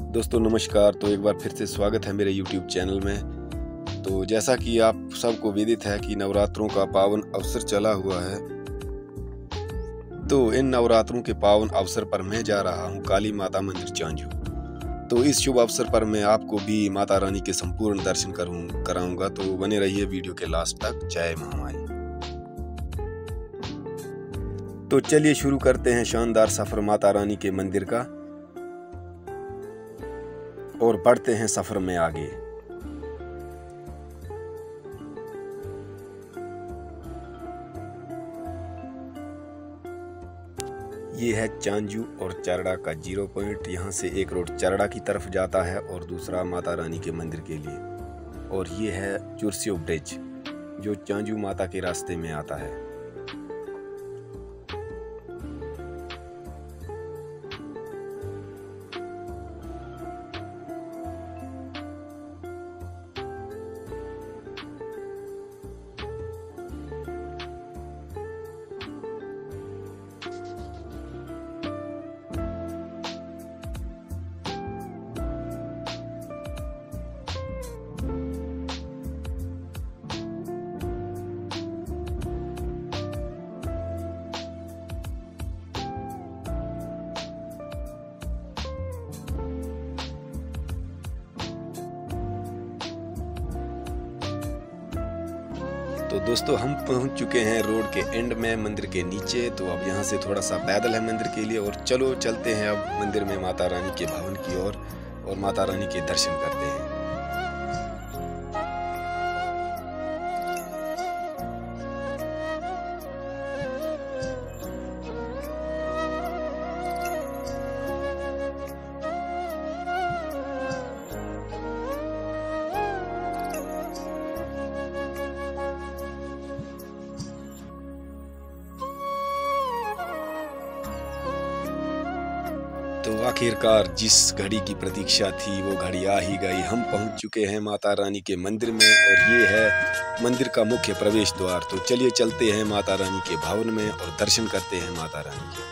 दोस्तों नमस्कार। तो एक बार फिर से स्वागत है मेरे YouTube चैनल में। तो जैसा कि आप सबको विदित है कि नवरात्रों का पावन अवसर चला हुआ है, तो इन नवरात्रों के पावन अवसर पर मैं जा रहा हूं काली माता मंदिर चांजू। तो इस शुभ अवसर पर मैं आपको भी माता रानी के संपूर्ण दर्शन कराऊंगा। तो बने रहिए वीडियो के लास्ट तक। जय महामाई। तो चलिए शुरू करते हैं शानदार सफर माता रानी के मंदिर का और बढ़ते हैं सफर में आगे। ये है चांजू और चरड़ा का 0 पॉइंट। यहाँ से एक रोड चरड़ा की तरफ जाता है और दूसरा माता रानी के मंदिर के लिए। और ये है चुरसियो ब्रिज जो चांजू माता के रास्ते में आता है। तो दोस्तों हम पहुंच चुके हैं रोड के एंड में, मंदिर के नीचे। तो अब यहाँ से थोड़ा सा पैदल है मंदिर के लिए। और चलो चलते हैं अब मंदिर में माता रानी के भवन की ओर और माता रानी के दर्शन करते हैं। तो आखिरकार जिस घड़ी की प्रतीक्षा थी वो घड़ी आ ही गई। हम पहुंच चुके हैं माता रानी के मंदिर में और ये है मंदिर का मुख्य प्रवेश द्वार। तो चलिए चलते हैं माता रानी के भवन में और दर्शन करते हैं माता रानी के।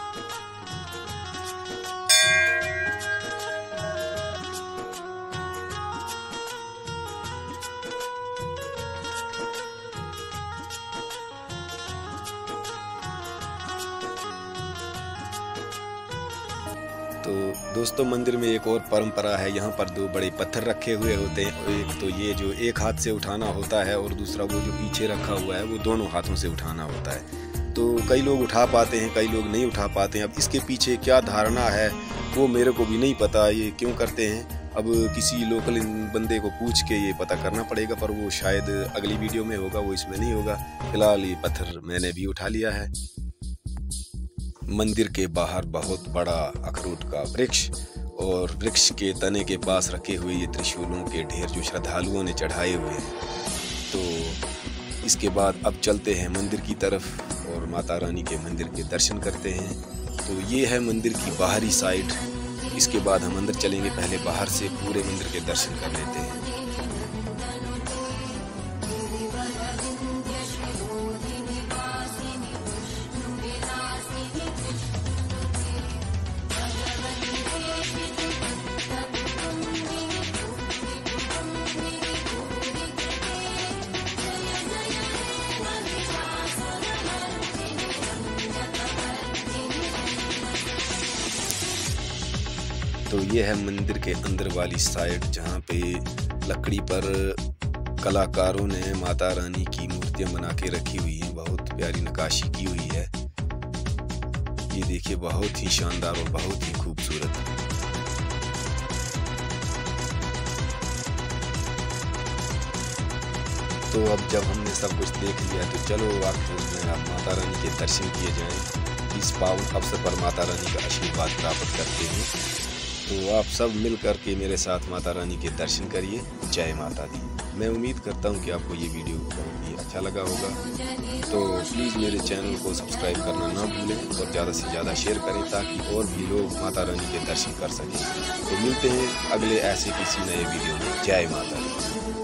तो दोस्तों मंदिर में एक और परंपरा है। यहाँ पर 2 बड़े पत्थर रखे हुए होते हैं। एक तो ये जो एक हाथ से उठाना होता है और दूसरा वो जो पीछे रखा हुआ है वो दोनों हाथों से उठाना होता है। तो कई लोग उठा पाते हैं, कई लोग नहीं उठा पाते हैं। अब इसके पीछे क्या धारणा है वो मेरे को भी नहीं पता, ये क्यों करते हैं। अब किसी लोकल बंदे को पूछ के ये पता करना पड़ेगा, पर वो शायद अगली वीडियो में होगा, वो इसमें नहीं होगा। फिलहाल ये पत्थर मैंने भी उठा लिया है। मंदिर के बाहर बहुत बड़ा अखरोट का वृक्ष और वृक्ष के तने के पास रखे हुए ये त्रिशूलों के ढेर जो श्रद्धालुओं ने चढ़ाए हुए हैं। तो इसके बाद अब चलते हैं मंदिर की तरफ और माता रानी के मंदिर के दर्शन करते हैं। तो ये है मंदिर की बाहरी साइड। इसके बाद हम अंदर चलेंगे, पहले बाहर से पूरे मंदिर के दर्शन कर लेते हैं। तो ये है मंदिर के अंदर वाली साइड जहाँ पे लकड़ी पर कलाकारों ने माता रानी की मूर्तियां बना के रखी हुई हैं। बहुत प्यारी नक्काशी की हुई है। ये देखिए बहुत ही शानदार और बहुत ही खूबसूरत। तो अब जब हमने सब कुछ देख लिया तो चलो आखिर में आप माता रानी के दर्शन किए जाएं। इस पावन अवसर पर माता रानी का आशीर्वाद प्राप्त करते हैं। तो आप सब मिल कर के मेरे साथ माता रानी के दर्शन करिए। जय माता दी। मैं उम्मीद करता हूँ कि आपको ये वीडियो बहुत ही अच्छा लगा होगा। तो प्लीज़ मेरे चैनल को सब्सक्राइब करना ना भूलें और ज़्यादा से ज़्यादा शेयर करें ताकि और भी लोग माता रानी के दर्शन कर सकें। तो मिलते हैं अगले ऐसे किसी नए वीडियो में। जय माता दी।